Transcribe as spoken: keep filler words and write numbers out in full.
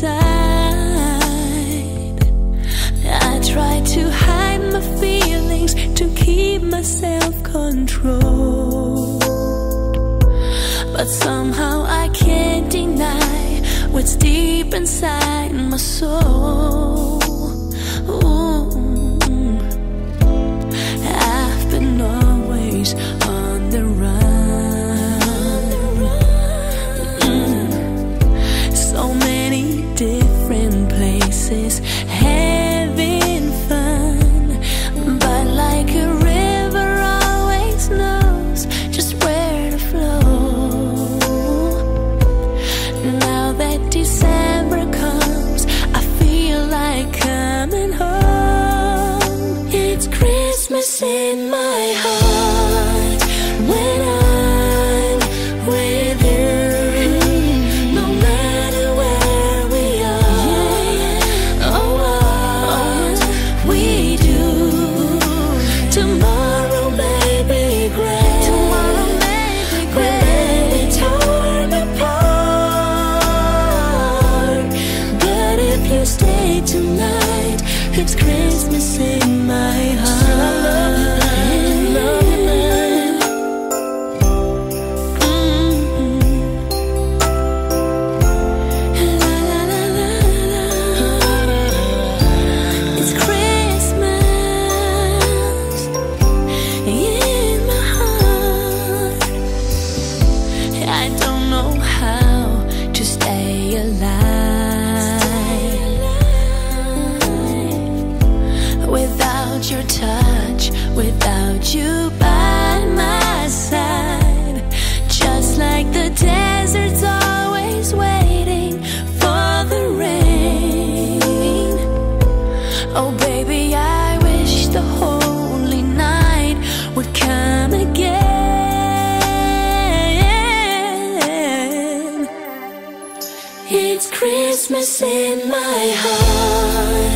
inside. I try to hide my feelings to keep my self-control, but somehow I can't deny what's deep inside my soul. Ooh. I've been always on the run, mm. So many different places, having fun, but like a river always knows just where to flow. Now that December comes, I feel like coming home. It's Christmas in my heart when I'm with you. No matter where we are or what we do, tomorrow may be great. Tomorrow may be great. We'll be torn apart, but if you stay tonight, it's Christmas in my heart. It's Christmas in my heart. I don't know how to stay alive without your touch, without you by my side. Just like the desert's always waiting for the rain. Oh baby, I wish the holy night would come again. It's Christmas in my heart.